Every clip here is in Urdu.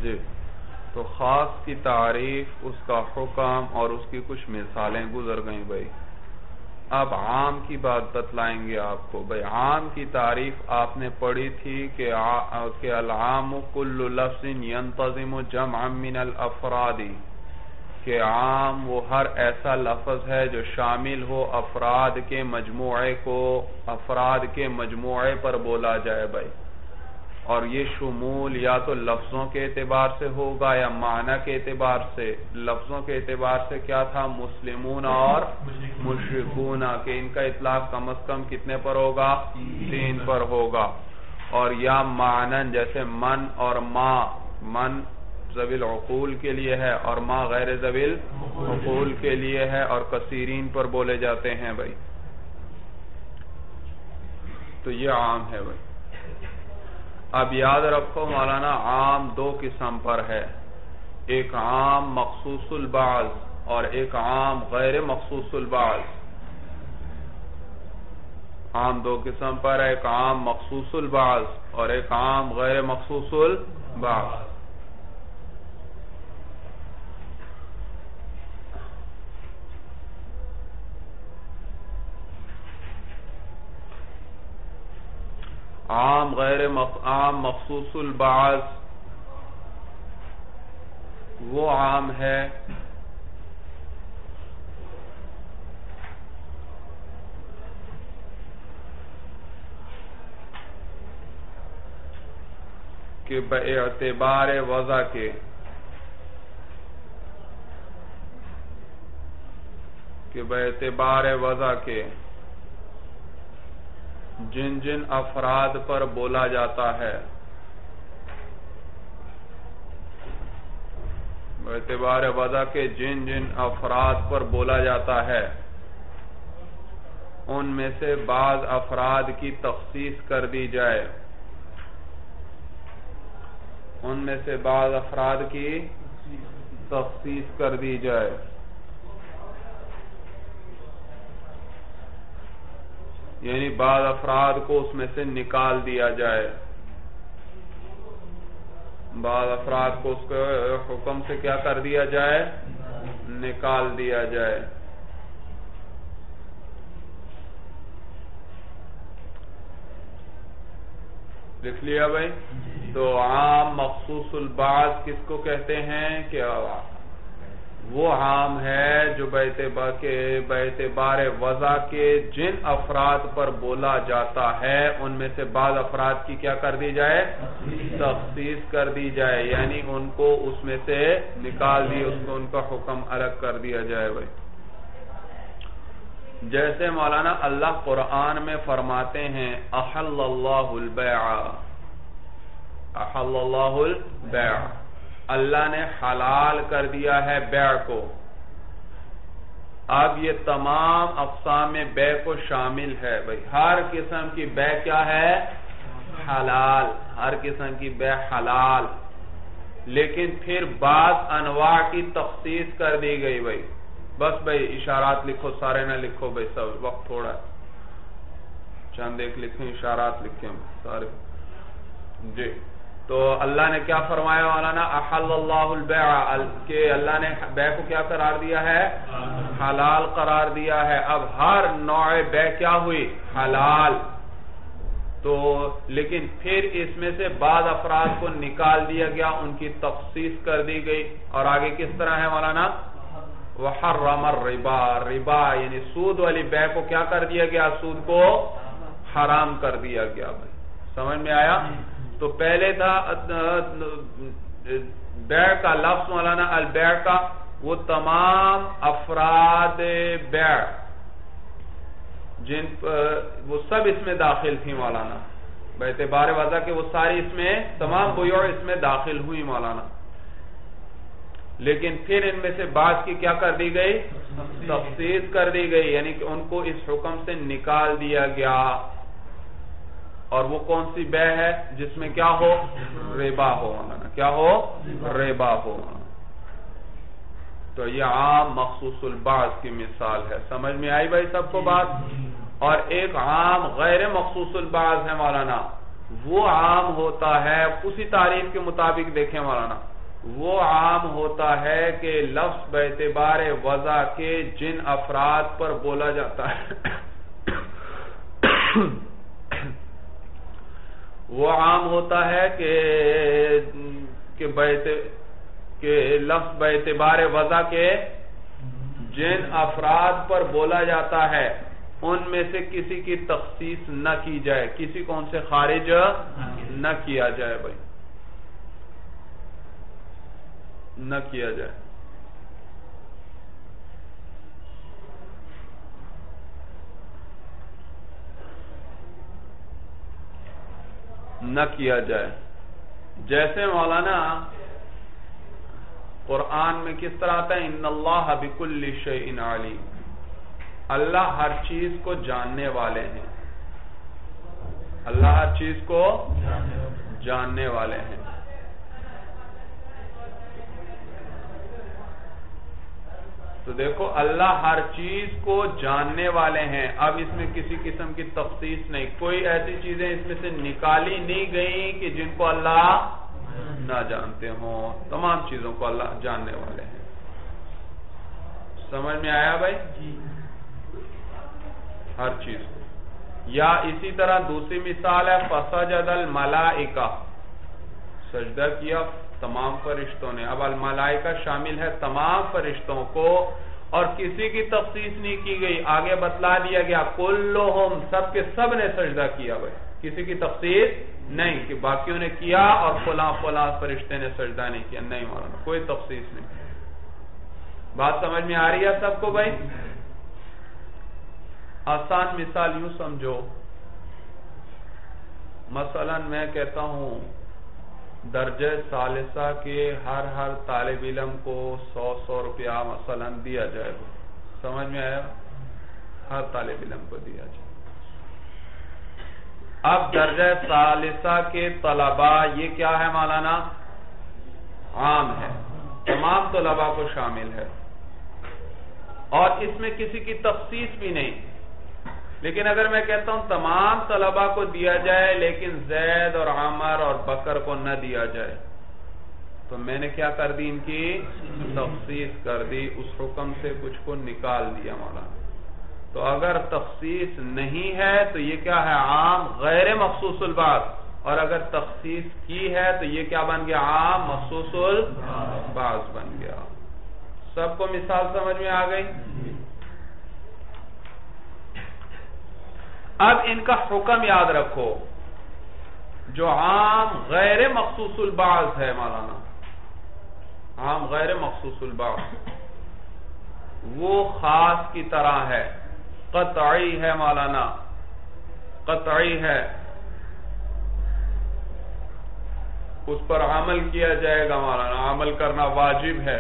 جی تو خاص کی تعریف، اس کا حکم اور اس کی کچھ مثالیں گزر گئیں بھائی. اب عام کی بات بتلائیں گے آپ کو. بھائی عام کی تعریف آپ نے پڑھی تھی کہ العام کل لفظ ينتظم جمعا من الافراد، کہ عام وہ ہر ایسا لفظ ہے جو شامل ہو افراد کے مجموعے کو، افراد کے مجموعے پر بولا جائے بھائی. اور یہ شمول یا تو لفظوں کے اعتبار سے ہوگا یا معنی کے اعتبار سے. لفظوں کے اعتبار سے کیا تھا؟ مسلمون اور مشرکون، کہ ان کا اطلاق کم از کم کتنے پر ہوگا؟ 3 پر ہوگا. اور یا معنی جیسے من اور ما، من ذوی العقول کے لیے ہے اور ما غیر ذوی العقول کے لیے ہے، اور کثیرین پر بولے جاتے ہیں بھائی. تو یہ عام ہے بھائی. اب یاد رکھو مولانا، عام 2 قسم پر ہے، ایک عام مخصوص البعض اور ایک عام غیر مخصوص البعض. عام 2 قسم پر ہے، ایک عام مخصوص البعض اور ایک عام غیر مخصوص البعض. عام مخصوص البعض وہ عام ہے کہ باعتبار وضع کے جن جن افراد پر بولا جاتا ہے، اعتبار وضع کے جن جن افراد پر بولا جاتا ہے، ان میں سے بعض افراد کی تخصیص کر دی جائے، ان میں سے بعض افراد کی تخصیص کر دی جائے. یعنی بعض افراد کو اس میں سے نکال دیا جائے، بعض افراد کو اس کے حکم سے کیا کر دیا جائے؟ نکال دیا جائے. لکھ لیا بھائی؟ تو عام مخصوص البعض کس کو کہتے ہیں؟ کہ وہ عام ہے جو باعتبار وضع کے جن افراد پر بولا جاتا ہے ان میں سے بعض افراد کی کیا کر دی جائے؟ تخصیص کر دی جائے، یعنی ان کو اس میں سے نکال دی، اس کو ان کا حکم الگ کر دیا جائے بھائی. جیسے مولانا اللہ قرآن میں فرماتے ہیں احل اللہ البیع، احل اللہ البیع، اللہ نے حلال کر دیا ہے بیع کو. اب یہ تمام اقسام بیع کو شامل ہے بھائی. ہر قسم کی بیع کیا ہے؟ حلال. ہر قسم کی بیع حلال، لیکن پھر بعض انواع کی تخصیص کر دی گئی بھائی. بس بھائی اشارات لکھو، سارے نہ لکھو بھائی، سب وقت تھوڑا ہے، چند ایک لکھیں، اشارات لکھیں سارے. جی تو اللہ نے کیا فرمایا مولانا؟ احل اللہ البیع، کہ اللہ نے بیع کو کیا قرار دیا ہے؟ حلال قرار دیا ہے. اب ہر نوع بیع کیا ہوئی؟ حلال. تو لیکن پھر اس میں سے بعض افراد کو نکال دیا گیا، ان کی تخصیص کر دی گئی. اور آگے کس طرح ہے مولانا؟ وحرم الربا، ربا یعنی سود والی بیع کو کیا کر دیا گیا؟ سود کو حرام کر دیا گیا بھائی. سمجھ میں آیا؟ تو پہلے تھا بیع کا لفظ مولانا، البیع کا وہ تمام افراد بیع جن وہ سب اس میں داخل تھی مولانا، باعتبار وضع کہ وہ ساری اس میں تمام بیع اس میں داخل ہوئی مولانا. لیکن پھر ان میں سے بعض کی کیا کر دی گئی؟ تخصیص کر دی گئی، یعنی کہ ان کو اس حکم سے نکال دیا گیا. اور وہ کون سی بیع ہے؟ جس میں کیا ہو؟ ربا ہو مولانا. کیا ہو؟ ربا ہو. تو یہ عام مخصوص البعض کی مثال ہے. سمجھ میں آئی بھائی سب کو بات؟ اور ایک عام غیر مخصوص البعض ہے مولانا، وہ عام ہوتا ہے اسی تعریف کے مطابق. دیکھیں مولانا، وہ عام ہوتا ہے کہ لفظ باعتبار وضع کے جن افراد پر بولا جاتا ہے وہ عام ہوتا ہے کہ لفظ باعتبار وضع کے جن افراد پر بولا جاتا ہے ان میں سے کسی کی تخصیص نہ کی جائے، کسی کو ان سے خارج نہ کیا جائے بھائی، نہ کیا جائے۔ نہ کیا جائے، جیسے مولانا قرآن میں کس طرح آتا ہے، ان اللہ بکل شیء علیم، اللہ ہر چیز کو جاننے والے ہیں، اللہ ہر چیز کو جاننے والے ہیں۔ تو دیکھو اللہ ہر چیز کو جاننے والے ہیں، اب اس میں کسی قسم کی تخصیص نہیں، کوئی ایسی چیزیں اس میں سے نکالی نہیں گئی کہ جن کو اللہ نہ جانتے ہوں، تمام چیزوں کو اللہ جاننے والے ہیں۔ سمجھ میں آیا بھائی؟ ہر چیز کو۔ یا اسی طرح دوسری مثال ہے فسجد الملائکہ، سجدہ کیا تمام فرشتوں نے، اب الملائکہ شامل ہے تمام فرشتوں کو، اور کسی کی تخصیص نہیں کی گئی، آگے بتلا دیا گیا کلہم، سب کے سب نے سجدہ کیا بھائی، کسی کی تخصیص نہیں کہ باقیوں نے کیا اور فلاں فلاں فرشتے نے سجدہ نہیں کیا، نہیں مولانا کوئی تخصیص نہیں۔ بات سمجھ میں آ رہی ہے سب کو بھائی؟ آسان مثال یوں سمجھو، مثلا میں کہتا ہوں درجہ ثالثہ کے ہر طالب علم کو 100 روپیہ مثلا دیا جائے گا، سمجھ میں آیا؟ ہر طالب علم کو دیا جائے۔ اب درجہ ثالثہ کے طلباء یہ کیا ہے مولانا؟ عام ہے، تمام طلباء کو شامل ہے، اور اس میں کسی کی تخصیص بھی نہیں۔ لیکن اگر میں کہتا ہوں تمام طلباء کو دیا جائے لیکن زید اور عمر اور بکر کو نہ دیا جائے، تو میں نے کیا کر دی؟ ان کی تخصیص کر دی، اس حکم سے کچھ کو نکال دیا مولانا۔ تو اگر تخصیص نہیں ہے تو یہ کیا ہے؟ عام غیر مخصوص البعض، اور اگر تخصیص کی ہے تو یہ کیا بن گیا؟ عام مخصوص البعض بن گیا۔ سب کو مثال سمجھ میں آ گئی؟ اب ان کا حکم یاد رکھو، جو عام غیر مخصوص البعض ہے مولانا، عام غیر مخصوص البعض، وہ خاص کی طرح ہے، قطعی ہے مولانا، قطعی ہے، اس پر عمل کیا جائے گا مولانا، عمل کرنا واجب ہے،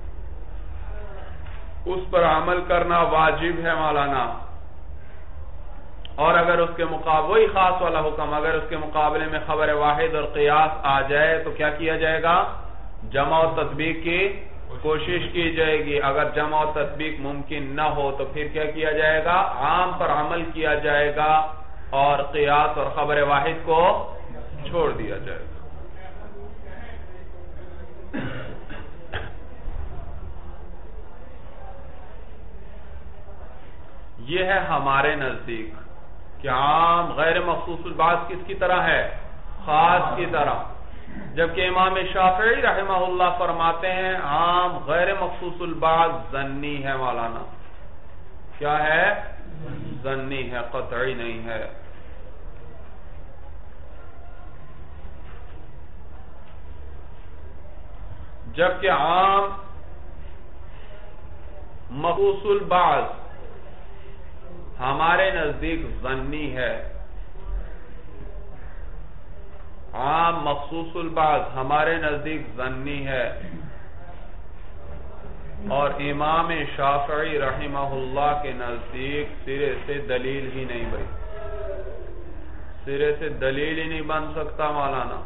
اس پر عمل کرنا واجب ہے مولانا۔ اور اگر اس کے مقابلے وہی خاص والا حکم، اگر اس کے مقابلے میں خبر واحد اور قیاس آ جائے تو کیا کیا جائے گا؟ جمع و تطبیق کی کوشش کی جائے گی، اگر جمع و تطبیق ممکن نہ ہو تو پھر کیا کیا جائے گا؟ عام پر عمل کیا جائے گا اور قیاس اور خبر واحد کو چھوڑ دیا جائے گا۔ یہ ہے ہمارے نزدیک کہ عام غیر مخصوص البعض کس کی طرح ہے؟ خاص کی طرح، جبکہ امام شافعی رحمہ اللہ فرماتے ہیں عام غیر مخصوص البعض ظنی ہے مولانا۔ کیا ہے؟ ظنی ہے، قطعی نہیں ہے۔ جبکہ عام مخصوص البعض ہمارے نزدیک ظنی ہے، عام مخصوص البعض ہمارے نزدیک ظنی ہے، اور امام شافعی رحمہ اللہ کے نزدیک سرے سے دلیل ہی نہیں بھائی، سرے سے دلیل ہی نہیں بن سکتا مولانا۔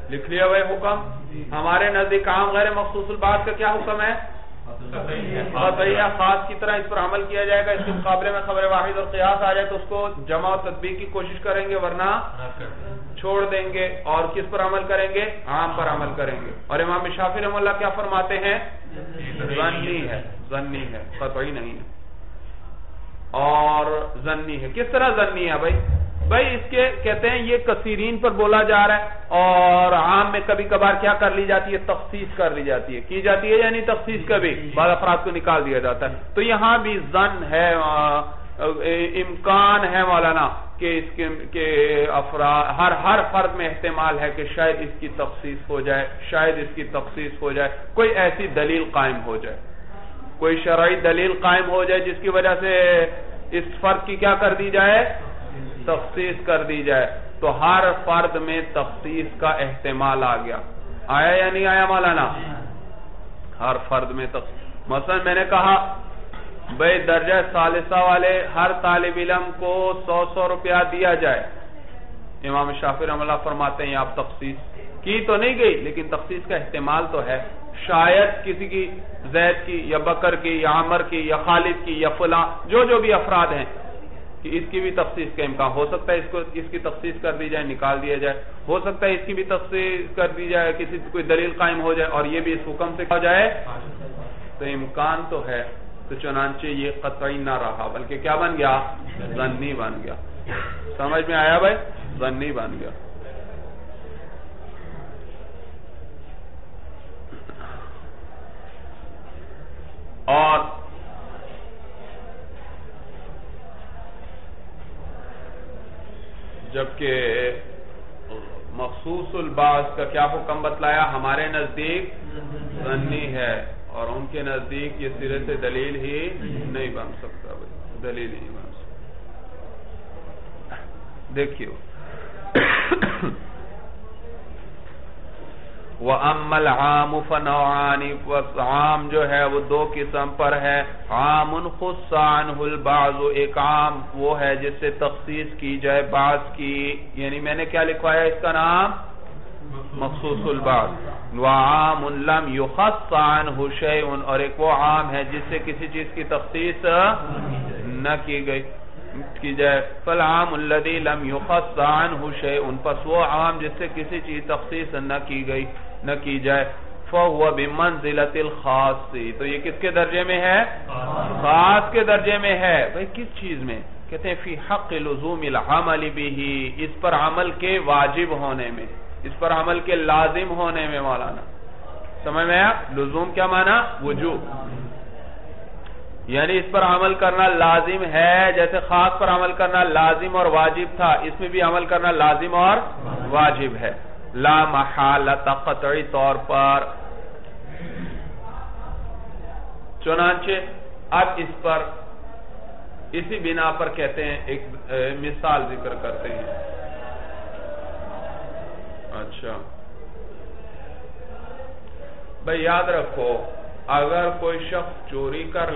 لکھ لیا بھائی حکم. ہمارے نزدیک عام غیر مخصوص البعض کا کیا حکم ہے؟ قطعیہ. خاص کی طرح اس پر عمل کیا جائے گا. اس کے مقابلے میں خبر واحد اور قیاس آ جائے تو اس کو جمع اور تطبیق کی کوشش کریں گے, ورنہ چھوڑ دیں گے. اور کس پر عمل کریں گے؟ عام پر عمل کریں گے. اور امام شافعی رحمہ اللہ کیا فرماتے ہیں؟ ظنی ہے, ظنی ہے, قطعی نہیں ہے. اور ظنی ہے. کس طرح ظنی ہے بھائی اس کے کہتے ہیں یہ کثیرین پر بولا جا رہا ہے, اور عام میں کبھی کبھار کیا کر لی جاتی ہے؟ تخصیص کر لی جاتی ہے. کی جاتی ہے یعنی تخصیص, کبھی بعض افراد کو نکال دیا جاتا ہے. تو یہاں بھی ظن ہے, امکان ہے مولانا کہ اس کے افراد ہر فرد میں احتمال ہے کہ شاید اس کی تخصیص ہو جائے, شاید اس کی تخصیص ہو جائے, کوئی ایسی دلیل قائم ہو جائے, کوئی شرعی دلیل قائم ہو جائے جس کی وجہ سے اس فرد کی کیا کر دی جائے؟ تخصیص کر دی جائے. تو ہر فرد میں تخصیص کا احتمال آ گیا. آیا یا نہیں آیا مولانا؟ ہر فرد میں تخصیص. مثلا میں نے کہا بھئی درجہ ثالثہ والے ہر طالب علم کو 100 روپیہ دیا جائے. امام شافعی رحمہ اللہ فرماتے ہیں آپ تخصیص کی تو نہیں گئی, لیکن تخصیص کا احتمال تو ہے. شاید کسی کی, زید کی یا بکر کی یا عمر کی یا خالد کی یا فلاں جو بھی افراد ہیں, کہ اس کی بھی تخصیص کا امکان ہو سکتا ہے. اس کی تخصیص کر دی جائے, نکال دیا جائے. ہو سکتا ہے اس کی بھی تخصیص کر دی جائے, کسی کوئی دلیل قائم ہو جائے اور یہ بھی اس حکم سے ہو جائے. تو امکان تو ہے. تو چنانچہ یہ قطعی نہ رہا, بلکہ کیا بن گیا؟ ظنی بن گیا. سمجھ میں آیا بھائی؟ ظنی بن گیا. اور جبکہ مخصوص البعض کا کیا حکم بتلایا؟ ہمارے نزدیک ظنی ہے, اور ان کے نزدیک یہ سرے سے دلیل ہی نہیں بن سکتا. بھائی دلیل ہی نہیں بن سکتا. دیکھیو وَأَمَّا الْعَامُ فَنَوْعَانِ, عام جو ہے وہ دو قسم پر ہے. عام خُصَّ عَنْهُ الْبَعْضُ, ایک عام وہ ہے جس سے تخصیص کی جائے بعض کی, یعنی میں نے کیا لکھوایا اس کا نام؟ مخصوص البعض. وَعَامٌ لَمْ يُخَصَّ عَنْهُ شَيْءٌ, اور ایک وہ عام ہے جس سے کسی چیز کی تخصیص نہ کی جائے. فالعام الذی لم یخص عنہ شیء, پس وہ عام جس سے کسی چیز تخصیص نہ کی جائے. فهو بمنزلۃ الخاص, تو یہ کس کے درجے میں ہے؟ خاص کے درجے میں ہے. بھئی کس چیز میں؟ کہتے ہیں فی حق لزوم العمل به, اس پر عمل کے واجب ہونے میں, اس پر عمل کے لازم ہونے میں. مولانا سمجھ میں آیا؟ لزوم کیا معنی؟ وجوب. یعنی اس پر عمل کرنا لازم ہے, جیسے خاص پر عمل کرنا لازم اور واجب تھا, اس میں بھی عمل کرنا لازم اور واجب ہے. لا محالۃ, قطعی طور پر. چنانچہ اب اس پر اسی بنا پر کہتے ہیں ایک مثال ذکر کرتے ہیں. اچھا بھئی یاد رکھو, اگر کوئی شخص چوری کر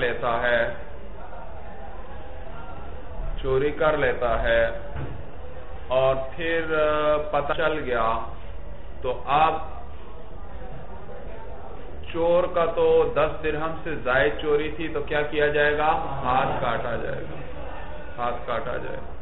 لیتا ہے اور پھر پتہ چل گیا, تو اب چور کا تو 10 درہم سے زائد چوری تھی, تو کیا کیا جائے گا؟ ہاتھ کاٹا جائے گا.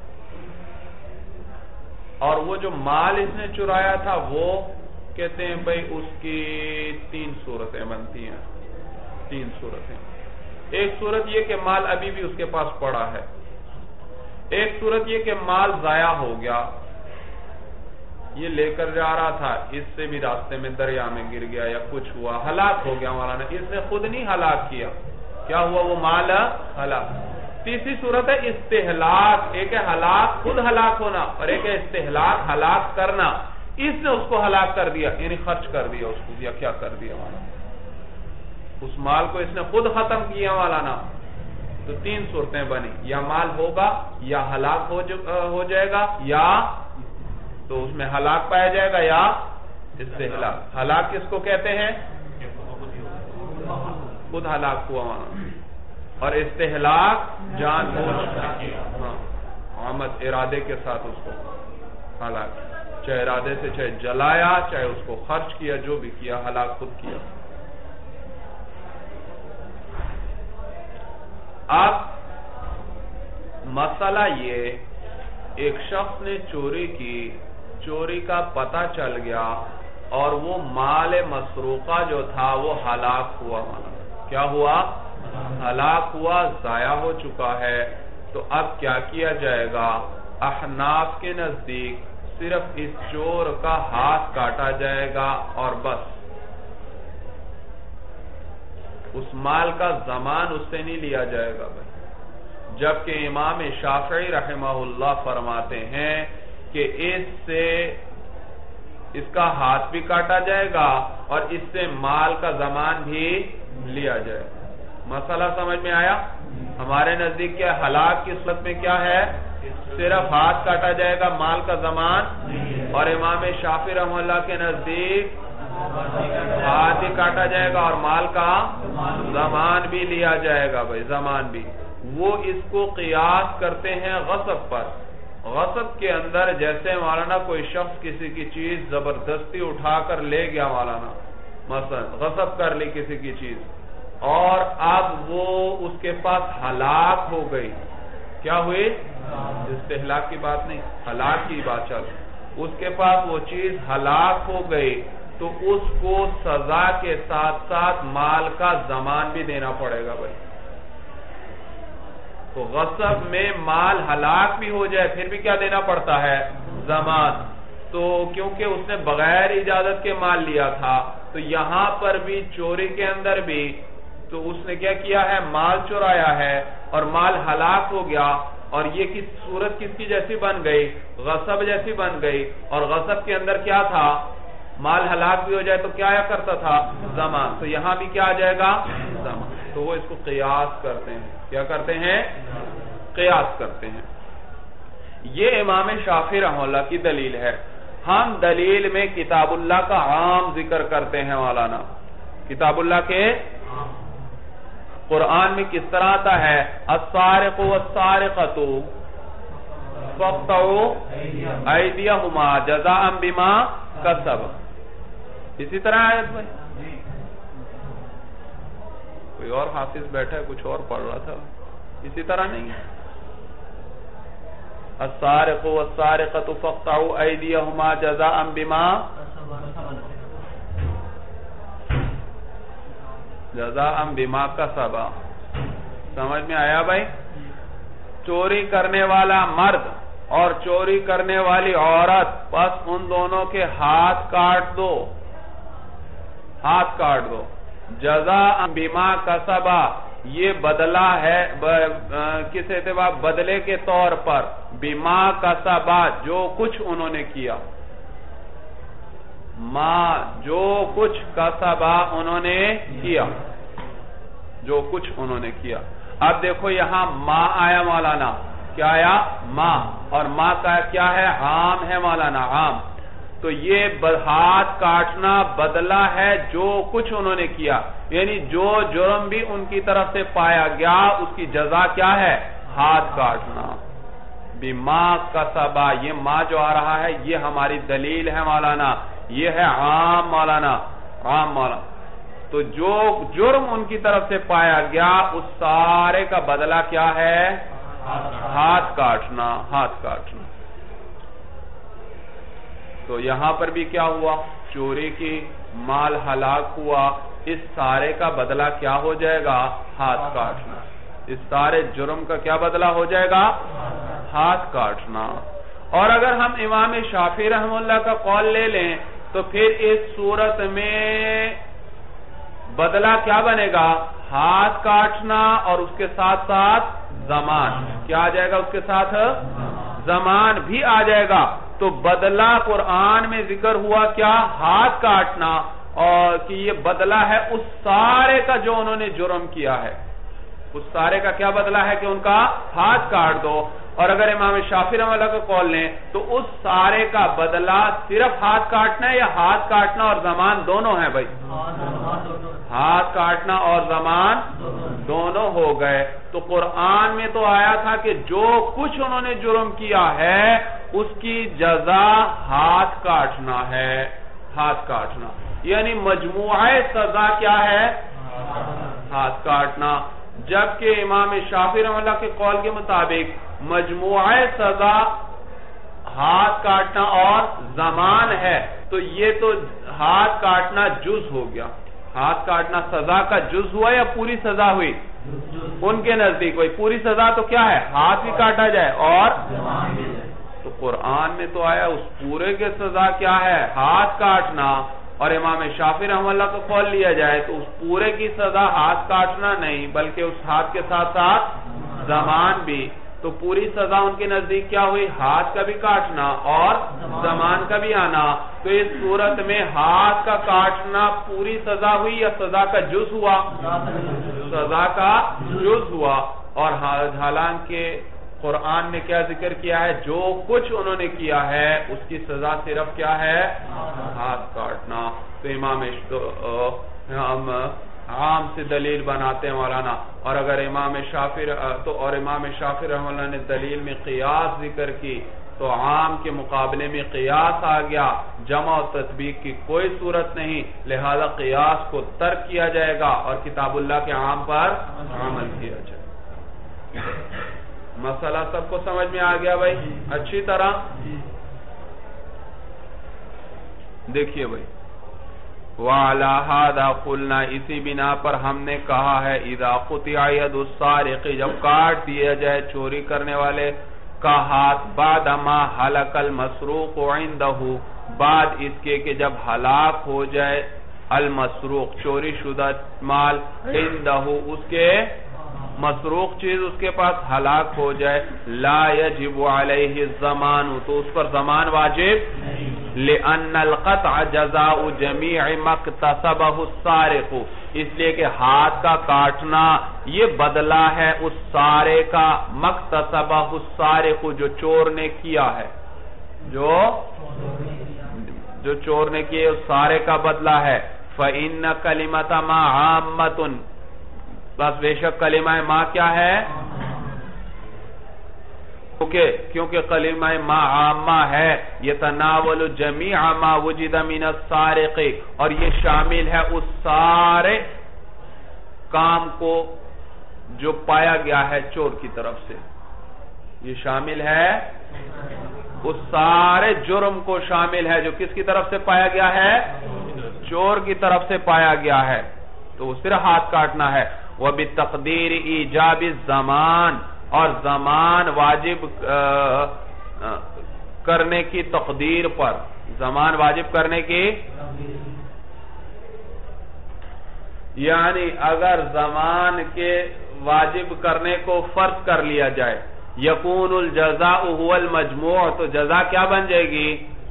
اور وہ جو مال اس نے چرایا تھا وہ کہتے ہیں بھئی اس کی 3 صورتیں بنتی ہیں. 3 صورتیں. ایک صورت یہ کہ مال ابھی بھی اس کے پاس پڑا ہے. ایک صورت یہ کہ مال ضائع ہو گیا, یہ لے کر جا رہا تھا, اس سے بھی راستے میں دریا میں گر گیا یا کچھ ہوا, ہلاک ہو گیا. مولانا اس نے خود نہیں ہلاک کیا, کیا ہوا؟ وہ مال ہلاک. تیسری صورت ہے استہلاک. ایک ہے ہلاک, خود ہلاک ہونا, اور ایک ہے استہلاک, ہلاک کرنا. اس نے اس کو ہلاک کر دیا, یعنی خرچ کر دیا اس کو, یا کیا کر دیا مولانا, اس مال کو اس نے خود ختم کیا مولانا. تو 3 صورتیں بنی, یا مال ہوگا, یا ہلاک ہو جائے گا, یا تو اس میں ہلاک پایا جائے گا, یا استہلاک. ہلاک کس کو کہتے ہیں؟ خود ہلاک ہوا مولانا. اور استہلاک جان بوجھ, عامد ارادے کے ساتھ اس کو ہلاک. چاہے ارادے سے، چاہے جلایا، چاہے اس کو خرچ کیا، جو بھی کیا، ہلاک خود کیا۔ اب مسئلہ یہ، ایک شخص نے چوری کی، چوری کا پتہ چل گیا اور وہ مال مسروقہ جو تھا وہ ہلاک ہوا، کیا ہوا؟ ہلاک ہوا، ضائع ہو چکا ہے۔ تو اب کیا کیا جائے گا؟ احناف کے نزدیک صرف اس چور کا ہاتھ کاٹا جائے گا اور بس، اس مال کا ضمان اس سے نہیں لیا جائے گا بھائی۔ جبکہ امام شافعی رحمہ اللہ فرماتے ہیں کہ اس کا ہاتھ بھی کاٹا جائے گا اور اس سے مال کا ضمان بھی لیا جائے گا۔ مسئلہ سمجھ میں آیا؟ ہمارے نزدیک کیا ہلاک کی صورت میں کیا ہے؟ صرف ہاتھ کاٹا جائے گا، مال کا ضمان، اور امام شافعی رحمہ اللہ کے نزدیک ہاتھ ہی کاٹا جائے گا اور مال کا ضمان بھی لیا جائے گا بھائی، ضمان بھی۔ وہ اس کو قیاس کرتے ہیں غصب پر۔ غصب کے اندر جیسے مولانا کوئی شخص کسی کی چیز زبردستی اٹھا کر لے گیا، مولانا مثلا غصب کر لی کسی کی چیز، اور اب وہ اس کے پاس ہلاک ہو گئی، کیا ہوئی؟ استہلاک کی بات نہیں، ہلاک کی بات چل، اس کے پاس وہ چیز ہلاک ہو گئی تو اس کو سزا کے ساتھ ساتھ مال کا ضمان بھی دینا پڑے گا بھائی۔ تو غصب میں مال ہلاک بھی ہو جائے پھر بھی کیا دینا پڑتا ہے؟ ضمان۔ تو کیونکہ اس نے بغیر اجازت کے مال لیا تھا، تو یہاں پر بھی چوری کے اندر بھی تو اس نے کیا کیا ہے؟ مال چورایا ہے اور مال ہلاک ہو گیا، اور یہ کس صورت کس کی جیسی بن گئی؟ غصب جیسی بن گئی۔ اور غصب کے اندر کیا تھا؟ مال ہلاک بھی ہو جائے تو کیا کرتا تھا؟ ضمان۔ تو یہاں بھی کیا آ جائے گا؟ ضمان۔ تو وہ اس کو قیاس کرتے ہیں۔ کیا کرتے ہیں؟ قیاس کرتے ہیں۔ یہ امام شافعی رحمہ اللہ کی دلیل ہے۔ ہم دلیل میں کتاب اللہ کا عام ذکر کرتے ہیں مولانا۔ کتاب اللہ کے قرآن میں کس طرح آتا ہے؟ السارق والسارقۃ فاقطعوا ایدیہما جزاء بما کسبا، اسی طرح آیت میں کوئی اور حافظ بیٹھا ہے کچھ اور پڑھ رہا تھا، اسی طرح نہیں ہے؟ السارق والسارقۃ فاقطعوا ایدیہما جزاء بما جزاء بما کسبا۔ سمجھ میں آیا بھائی؟ چوری کرنے والا مرد اور چوری کرنے والی عورت، بس ان دونوں کے ہاتھ کاٹ دو، ہاتھ کاٹ دو۔ جزاء بما کسبا، یہ بدلہ ہے کس اعتبار؟ بدلے کے طور پر، بما کسبا، جو کچھ انہوں نے کیا، جو کچھ کسبا انہوں نے کیا، جو کچھ انہوں نے کیا۔ اب دیکھو یہاں ما آیا مولانا، کیا آیا؟ ما، اور ما کا کیا ہے؟ عام ہے مولانا، عام۔ تو یہ ہاتھ کاٹنا بدلہ ہے جو کچھ انہوں نے کیا، یعنی جو جرم بھی ان کی طرف سے پایا گیا اس کی جزا کیا ہے؟ ہاتھ کاٹنا۔ بما کسبا، یہ ما جو آ رہا ہے یہ ہماری دلیل ہے مولانا، یہ ہے عام مولانا، عام مولانا۔ تو جو جرم ان کی طرف سے پایا گیا اس سارے کا بدلہ کیا ہے؟ ہاتھ کاٹنا، ہاتھ کاٹنا۔ تو یہاں پر بھی کیا ہوا؟ چوری کی، مال ہلاک ہوا، اس سارے کا بدلہ کیا ہو جائے گا؟ ہاتھ کاٹنا۔ اس سارے جرم کا کیا بدلہ ہو جائے گا؟ ہاتھ کاٹنا۔ اور اگر ہم امام شافعی رحمہ اللہ کا قول لے لیں تو پھر اس صورت میں بدلہ کیا بنے گا؟ ہاتھ کاٹنا اور اس کے ساتھ ساتھ ضمان۔ کیا آ جائے گا اس کے ساتھ؟ ضمان بھی آ جائے گا۔ تو بدلہ قرآن میں ذکر ہوا کیا؟ ہاتھ کاٹنا، اور کہ یہ بدلہ ہے اس سارے کا جو انہوں نے جرم کیا ہے، اس سارے کا کیا بدلہ ہے کہ ان کا ہاتھ کاٹ دو۔ اور اگر امام شافعی رحمہ اللہ کا قول لیں تو اس سارے کا بدلہ صرف ہاتھ کاٹنا ہے یا ہاتھ کاٹنا اور ضمان دونوں ہیں بھائی؟ ہاتھ کاٹنا اور ضمان دونوں ہو گئے۔ تو قرآن میں تو آیا تھا کہ جو کچھ انہوں نے جرم کیا ہے اس کی جزا ہاتھ کاٹنا ہے، ہاتھ کاٹنا، یعنی مجموعہ سزا کیا ہے؟ ہاتھ کاٹنا۔ جبکہ امام شافعی رحمہ اللہ کے قول کے مطابق مجموعہ سزا ہاتھ کاٹنا اور زمان ہے، تو یہ تو ہاتھ کاٹنا جز ہو گیا۔ ہاتھ کاٹنا سزا کا جز ہوا یا پوری سزا ہوئی؟ ان کے نزدیک کوئی پوری سزا تو کیا ہے؟ ہاتھ بھی کاٹا جائے اور تو قرآن میں تو آیا اس پورے کے سزا کیا ہے؟ ہاتھ کاٹنا، اور امام شافعی رحمہ اللہ کا قول لیا جائے تو اس پورے کی سزا ہاتھ کاٹنا نہیں بلکہ اس ہاتھ کے ساتھ ساتھ زمان بھی، تو پوری سزا ان کے نزدیک کیا ہوئی؟ ہاتھ کا بھی کاٹنا اور زمان کا بھی آنا۔ تو اس صورت میں ہاتھ کا کاٹنا پوری سزا ہوئی یا سزا کا جز ہوا؟ سزا کا جز ہوا۔ اور حالانکہ قرآن نے کیا ذکر کیا ہے؟ جو کچھ انہوں نے کیا ہے اس کی سزا صرف کیا ہے؟ ہاتھ کاٹنا۔ تو ہم عام سے دلیل بناتے ہیں مولانا، اور اگر امام شافعی رحمہ اللہ نے دلیل میں قیاس ذکر کی تو عام کے مقابلے میں قیاس آ گیا، جمع و تطبیق کی کوئی صورت نہیں، لہذا قیاس کو ترک کیا جائے گا اور کتاب اللہ کے عام پر عمل کیا جائے گا۔ مسئلہ سب کو سمجھ میں آ گیا بھائی اچھی طرح؟ دیکھیے بھائی، وَعَلَى هَذَا قُلْنَا، اسی بنا پر ہم نے کہا ہے، اِذَا قُطِعَ يَدُ السَّارِقِ، جب کاٹ دیا جائے چوری کرنے والے کا ہاتھ، بعد ما ہلک المسروق عندہ، بعد اس کے کہ جب ہلاک ہو جائے المسروق چوری شدہ مال، عندہ اس کے مسروق چیز اس کے پاس ہلاک ہو جائے، لا یجب علیہ الزمان، تو اس پر زمان واجب، لأن القطع جزاء جمیع ما اکتسبہ السارق، اس لیے کہ ہاتھ کا کاٹنا یہ بدلہ ہے اس سارے کا، ما اکتسبہ السارق، جو چور نے کیا ہے، جو چور نے کیا اس سارے کا بدلہ ہے۔ فإن کلمۃ ما عامۃ، بس بے شک کلمہ ما کیا ہے؟ کیونکہ کلمہ ما عامہ ہے، یتناول جمیع ما وجد من السارق، اور یہ شامل ہے اس سارے کام کو جو پایا گیا ہے چور کی طرف سے، یہ شامل ہے اس سارے جرم کو شامل ہے جو کس کی طرف سے پایا گیا ہے؟ چور کی طرف سے پایا گیا ہے، تو وہ صرف ہاتھ کاٹنا ہے۔ وَبِالتَّقْدِيرِ إِيجَابِ الزَّمَانِ، اور زمان واجب کرنے کی تقدیر پر، زمان واجب کرنے کی، یعنی اگر زمان کے واجب کرنے کو فرض کر لیا جائے، یکون الجزاء هو المجموع، تو جزا کیا بن جائے گی؟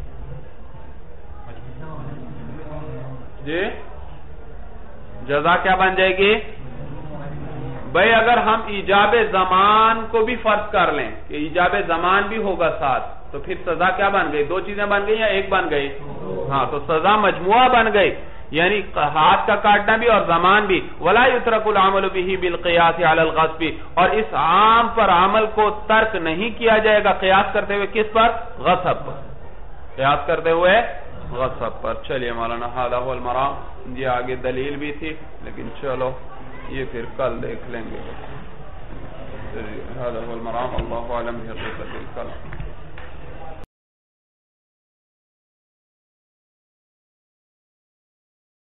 جی جزا کیا بن جائے گی؟ بھئی اگر ہم ایجاب زمان کو بھی فرض کر لیں کہ ایجاب زمان بھی ہوگا ساتھ، تو پھر سزا کیا بن گئی؟ دو چیزیں بن گئی یا ایک بن گئی؟ ہاں، تو سزا مجموعہ بن گئی، یعنی ہاتھ کا کاٹنا بھی اور زمان بھی۔ وَلَا يُتْرَكُ الْعَمَلُ بِهِ بِالْقِيَاسِ عَلَى الْغَصْبِ، اور اس عام پر عمل کو ترک نہیں کیا جائے گا قیاس کرتے ہوئے کس پر؟ غصب پر، قیاس کرتے ہوئے غصب پر۔ چلیے مولانا هذا هو المرام، یہ آگے دلیل بھی تھی لیکن چلو یہ پھر کل دیکھ لیں گے۔ هذا هو المرام، اللہ اعلم بحقیقت الکلام۔